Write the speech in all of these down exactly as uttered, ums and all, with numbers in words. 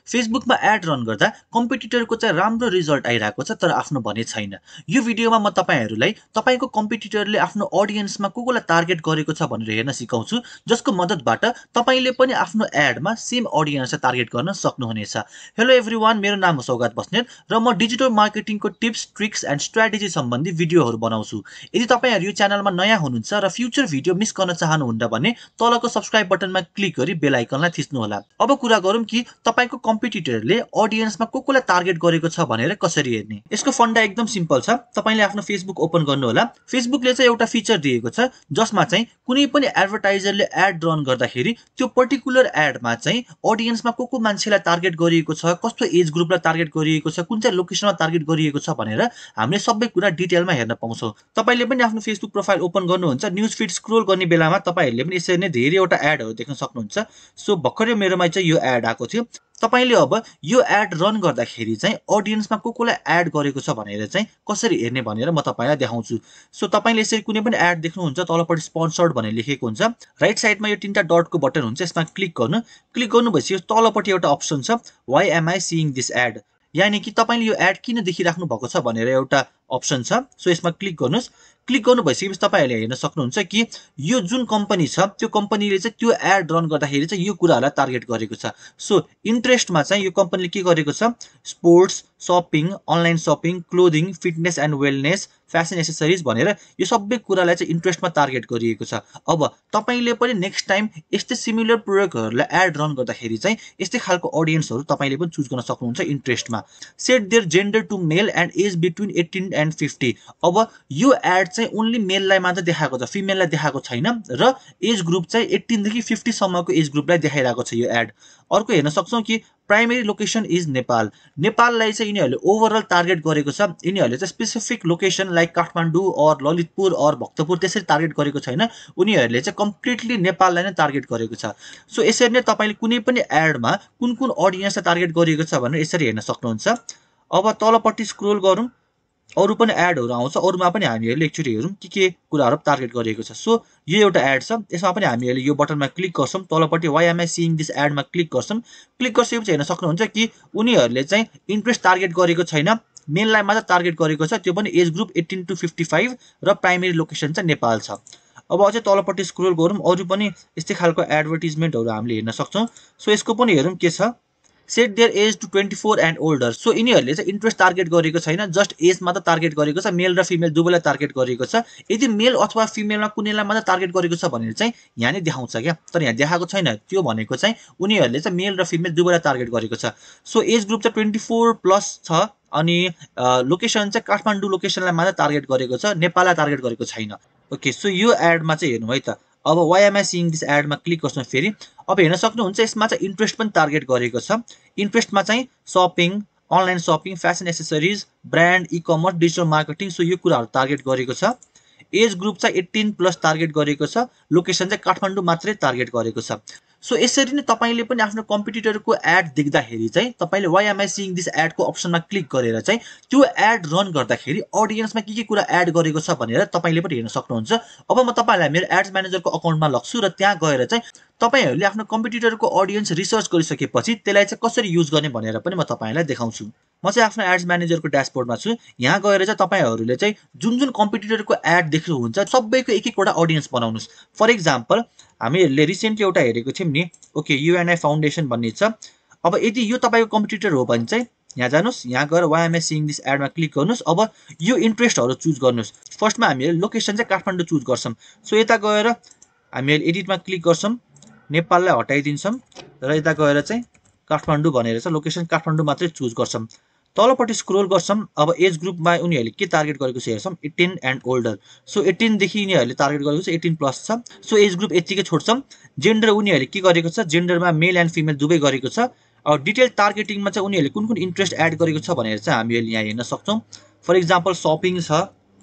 फेसबुकमा ad run गर्दा कम्पिटिटरको चाहिँ राम्रो रिजल्ट आइरहेको छ तर आफ्नो भने छैन। यो भिडियोमा म तपाईहरुलाई तपाईको कम्पिटिटरले आफ्नो ऑडियन्समा को कोलाई टार्गेट गरेको छ भनेर हेर्न सिकाउँछु, जसको मद्दतबाट तपाईले पनि आफ्नो एडमा सेम ऑडियन्सलाई टार्गेट गर्न सक्नुहुनेछ। हेलो एभ्रीवन, मेरो नाम हो सौगात बस्नेत र म डिजिटल मार्केटिङको टिप्स, ट्रिक्स एन्ड स्ट्र्याटेजी सम्बन्धी भिडियोहरु बनाउँछु। यदि तपाईहरु यो च्यानलमा नयाँ हुनुहुन्छ र फ्युचर भिडियो मिस गर्न चाहनुहुन्न भने तलको सब्स्क्राइब बटनमा क्लिक गरी बेल आइकनलाई थिच्नु होला। अब कुरा गरौँ कि तपाईको कम्पिटिटरले ऑडियन्समा को कोलाई टार्गेट गरेको छ भनेर कसरी हेर्ने। यसको फन्डा एकदम सिम्पल छ। तपाईले आफ्नो फेसबुक ओपन गर्नु होला। फेसबुकले चाहिँ एउटा फिचर दिएको छ जसमा चाहिँ कुनै पनि एडभर्टाइजरले एड रन गर्दाखेरि त्यो पर्टिकुलर एडमा चाहिँ ऑडियन्समा को को मान्छेलाई टार्गेट गरिएको छ, कस्तो एज ग्रुपलाई टार्गेट गरिएको छ, कुन चाहिँ लोकेसनमा टार्गेट गरिएको छ भनेर हामीले सबै कुरा डिटेलमा हेर्न पाउँछौं। तपाईले पनि आफ्नो फेसबुक प्रोफाइल ओपन गर्नुहुन्छ, न्यूज फिड स्क्रोल गर्ने बेलामा तपाईहरुले पनि यसरी नै धेरैवटा एडहरु देख्न सक्नुहुन्छ। सो भर्खरै मेरोमा चाहिँ यो एड आएको थियो। तपाईले अब यो एड रन गर्दाखेरि चाहिँ ऑडियन्समा को कोलाई एड गरेको छ भनेर चाहिँ कसरी हेर्ने भनेर म तपाईलाई देखाउँछु। सो तपाईले यसरी कुनै पनि एड देख्नुहुन्छ, तलपट्टि स्पोन्सर्ड भनेर लेखेको हुन्छ, राइट साइडमा यो तीनटा डटको बटन हुन्छ, यसमा क्लिक गर्नु। क्लिक गर्नुभएपछि यो तलपट्टि एउटा अप्सन छ, why am I seeing this ad, यानी कि तपाईले यो एड किन देखिराख्नु भएको छ भनेर एउटा अप्सन छ। सो यसमा क्लिक गर्नुस्। क्लिक गर्नु भइसकेपछि तपाईहरुले हेर्न सक्नुहुन्छ कि यो जुन कम्पनी छ त्यो कम्पनीले चाहिँ त्यो एड रन गर्दाखेरि चाहिँ यो कुराहरुलाई टार्गेट गरेको छ। सो इन्ट्रेस्टमा चाहिँ यो कम्पनीले के गरेको छ, sports, shopping, online shopping, clothing, fitness and wellness, fashion accessories भनेर यो सबै कुरालाई चाहिँ इन्ट्रेस्टमा टार्गेट गरिएको छ। अब तपाईले पनि नेक्स्ट टाइम यस्तै सिमिलर प्रोडक्टहरुलाई एड रन गर्दाखेरि चाहिँ यस्तै खालको ऑडियन्सहरु तपाईले पनि चुज गर्न सक्नुहुन्छ इन्ट्रेस्टमा। Set their gender to male and age between eighteen and fifty. अब यो एड चाहिँ ओन्ली मेललाई मात्र देखाएको छ, फिमेललाई देखाएको छैन र एज ग्रुप चाहिँ एटीन देखि फिफ्टी सम्मको एज ग्रुपलाई देखाइरहेको छ यो एड। अर्को हेर्न सक्छौं कि प्राइमेरी लोकेसन इज नेपाल। नेपाललाई चाहिँ यिनीहरुले ओभरअल टार्गेट गरेको छ। यिनीहरुले चाहिँ स्पेसिफिक लोकेसन लाइक काठमाडौँ और ललितपुर और भक्तपुर त्यसरी टार्गेट गरेको छैन। उनीहरुले चाहिँ कम्प्लिटली नेपाललाई नै टार्गेट गरेको छ। सो यसरी नै तपाईले कुनै पनि एडमा कुन कुन ऑडियन्सलाई टार्गेट गरिएको छ भनेर यसरी हेर्न सक्नुहुन्छ। अब तलपट्टि स्क्रोल गरौँ, अरु पनि एडहरु आउँछ, अरुमा पनि हामीहरुले एकचोटी हेरौँ के के कुराहरु टार्गेट गरिएको छ। सो यो एउटा एड छ, यसमा पनि हामीहरुले यो बटनमा क्लिक गर्छौं, तलपट्टि why am I seeing this एडमा क्लिक गर्छौं। क्लिक गरेपछि हेर्न सक्नुहुन्छ कि उनीहरुले चाहिँ इन्ट्रेस्ट टार्गेट गरेको छैन, मेललाई मात्र टार्गेट गरेको छ, त्यो पनि age group eighteen to fifty five र प्राइमेरी लोकेसन चाहिँ नेपाल छ। अब अझै तलपट्टि स्क्रोल गरौँ, अरु पनि यस्तै खालको एडभर्टाइजमेन्टहरु हामीले हेर्न सक्छौं। सो यसको पनि हेरौँ के छ, set their age to twenty four and older. So यिनीहरुले चाहिँ इन्ट्रेस्ट टार्गेट गरेको छैन, जस्ट एज मात्र टार्गेट गरेको छ, मेल र फिमेल दुवैलाई टार्गेट गरेको छ। यदि मेल अथवा फिमेलमा कुनैलाई मात्र टार्गेट गरेको छ भनेर चाहिँ यहाँ नै देखाउँछ क्या, तर यहाँ देखाएको छैन। त्यो भनेको चाहिँ उनीहरुले चाहिँ मेल र फिमेल दुवैलाई टार्गेट गरेको छ। सो एज ग्रुप चाहिँ ट्वेन्टी फोर प्लस छ अनि लोकेसन चाहिँ काठमाडौँ लोकेसनलाई मात्र टार्गेट गरेको छ, नेपाललाई टार्गेट गरेको छैन। ओके, सो यो एडमा चाहिँ हेर्नु है त। अब why am I seeing this एडमा क्लिक गर्छौं फेरि। अब हेर्न सक्नुहुन्छ यसमा चाहिँ इन्ट्रेस्ट पनि टार्गेट गरेको छ। इन्ट्रेस्टमा चाहिँ shopping, online shopping, fashion accessories, brand, e commerce, digital marketing, so यो कुराहरु टार्गेट गरेको छ। एज ग्रुप चाहिँ एटीन प्लस टार्गेट गरेको छ, लोकेसन चाहिँ काठमाडौँ मात्रै टार्गेट गरेको छ। सो यसरी नै तपाईले पनि आफ्नो कम्पिटिटरको एड देख्दाखेरि चाहिँ तपाईले why am I seeing this एडको अप्सनमा क्लिक गरेर चाहिँ त्यो एड रन गर्दाखेरि ऑडियन्समा के के कुरा एड गरेको छ भनेर तपाईले पनि हेर्न सक्नुहुन्छ। अब म तपाईलाई मेरो एड्स म्यानेजरको अकाउन्टमा लग्छु र त्यहाँ गएर चाहिँ तपाईहरुले आफ्नो कम्पिटिटरको ऑडियन्स रिसर्च गरिसकेपछि त्यसलाई चाहिँ कसरी युज गर्ने भनेर पनि म तपाईलाई देखाउँछु। म चाहिँ आफ्नो एड्स म्यानेजरको ड्याशबोर्डमा छु। यहाँ गएर चाहिँ तपाईहरुले चाहिँ जुन जुन कम्पिटिटरको एड देख्नुहुन्छ सबैको एक एकवटा ऑडियन्स बनाउनुस्। फर एक्जाम्पल हामीले रिसेन्टली एउटा हेरेको थियौं नि, ओके युएनआई फाउन्डेसन भन्ने छ। अब यदि यो तपाईको कम्पिटिटर हो भने चाहिँ यहाँ जानुस्, यहाँ गएर why am I seeing this एडमा क्लिक गर्नुस्। अब यो इन्ट्रेस्टहरु चुज गर्नुस्। फर्स्टमा हामीले लोकेसन चाहिँ काठमाडौँ चुज गर्छौं। सो यता गएर हामीले एडिटमा क्लिक गर्छौं, नेपाललाई हटाइदिन्छौं र यता गएर चाहिँ काठमाडौँ भनेर चाहिँ लोकेसन काठमाडौँ मात्रै चुज गर्छौं। तलपट्टि स्क्रोल गर्छौं। अब एज ग्रुपमा उनीहरुले के टार्गेट गरेको छ हेर्छौं, eighteen and older. So eighteen देखि उनीहरुले टार्गेट गरेको छ, एटीन प्लस छ। सो एज ग्रुप यतिकै छोड्छौं। जेन्डर उनीहरुले के गरेको छ, जेन्डरमा मेल एन्ड फिमेल दुवै गरेको छ। अब डिटेल टार्गेटिङमा चाहिँ उनीहरुले कुन कुन इन्ट्रेस्ट एड गरेको छ भनेर चाहिँ हामीले यहाँ हेर्न सक्छौं। फर एक्जाम्पल शपिङ छ,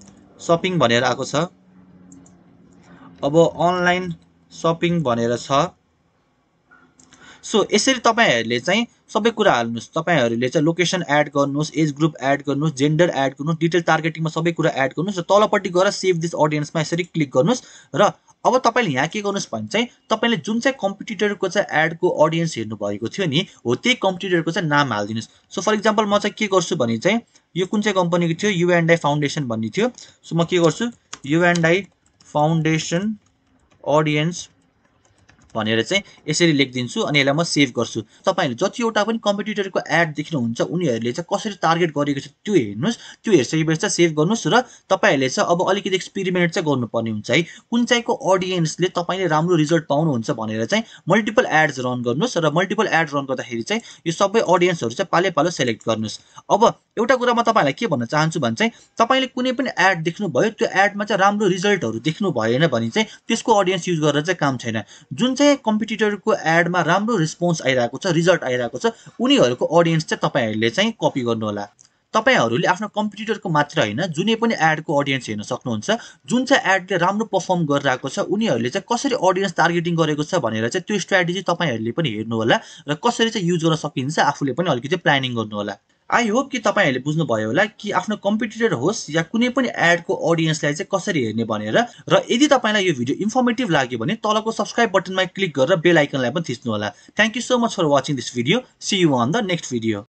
शपिङ भनेर आएको छ। अब अनलाइन शपिङ भनेर छ। सो यसरी तपाईहरुले चाहिँ सबै कुरा हाल्नुस्। तपाईहरुले चाहिँ लोकेसन एड गर्नुस्, एज ग्रुप एड गर्नुस्, जेन्डर एड गर्नुस्, डिटेल टार्गेटिङमा सबै कुरा एड गर्नुस् र तलपट्टि गएर सेभ दिस अडियन्समा यसरी क्लिक गर्नुस् र अब तपाईले यहाँ के गर्नुस् भने चाहिँ तपाईले जुन चाहिँ कम्पिटिटरको चाहिँ एडको अडियन्स हेर्नु भएको थियो नि हो त्यही कम्पिटिटरको चाहिँ नाम हाल्दिनुस्। सो फर एक्जाम्पल म चाहिँ के गर्छु भने चाहिँ यो कुन चाहिँ कम्पनीको थियो, यु एन्ड आई फाउन्डेसन भन्ने थियो। सो म के गर्छु, you and I foundation audience भनेर चाहिँ यसरी लेखिदिन्छु अनि यसलाई म सेभ गर्छु। तपाईहरुले जतिवटा पनि कम्पिटिटरको एड देख्नुहुन्छ उनीहरुले चाहिँ कसरी टार्गेट गरेको छ त्यो हेर्नुस्, त्यो हेरिसकेपछि चाहिँ सेभ गर्नुस् र तपाईहरुले चाहिँ अब अलिकति एक्सपेरिमेन्ट चाहिँ गर्नुपर्ने हुन्छ है। कुन चाहिँको अडियन्सले तपाईले राम्रो रिजल्ट पाउनुहुन्छ भनेर चाहिँ मल्टिपल एड्स रन गर्नुस् र मल्टिपल एड रन गर्दाखेरि चाहिँ यो सबै अडियन्सहरु चाहिँ पाले पालो सेलेक्ट गर्नुस्। अब एउटा कुरा म तपाईहरुलाई के भन्न चाहन्छु भने चाहिँ तपाईले कुनै पनि एड देख्नु भयो, त्यो एडमा चाहिँ राम्रो रिजल्टहरु देख्नु भएन भने चाहिँ त्यसको अडियन्स युज गरेर चाहिँ काम छैन। जुन चाहिँ कम्पिटिटरको एडमा राम्रो रिस्पोन्स आइरहेको छ, रिजल्ट आइरहेको छ, उनीहरुको अडियन्स चाहिँ तपाईहरुले चाहिँ कपी गर्नु होला। तपाईहरुले आफ्नो कम्पिटिटरको मात्र हैन जुनै पनि एडको अडियन्स हेर्न सक्नुहुन्छ। जुन चाहिँ एडले राम्रो परफर्म गरिरहेको छ उनीहरुले चाहिँ कसरी अडियन्स टार्गेटिङ गरेको छ भनेर चाहिँ त्यो स्ट्र्याटेजी तपाईहरुले पनि हेर्नु होला र कसरी चाहिँ युज गर्न सकिन्छ आफूले पनि अलिकति प्लानिङ गर्नु होला। आई होप कि तपाईहरुले बुझ्नुभयो होला कि आफ्नो कम्पिटिटर होस् या कुनै पनि एडको अडियन्सलाई चाहिँ कसरी हेर्ने भनेर। र यदि तपाईलाई यो भिडियो इन्फर्मेटिभ लाग्यो भने तलको सब्स्क्राइब बटनमा क्लिक गरेर बेल आइकनलाई पनि थिच्नु होला। Thank you so much for watching this video. See you on the next video.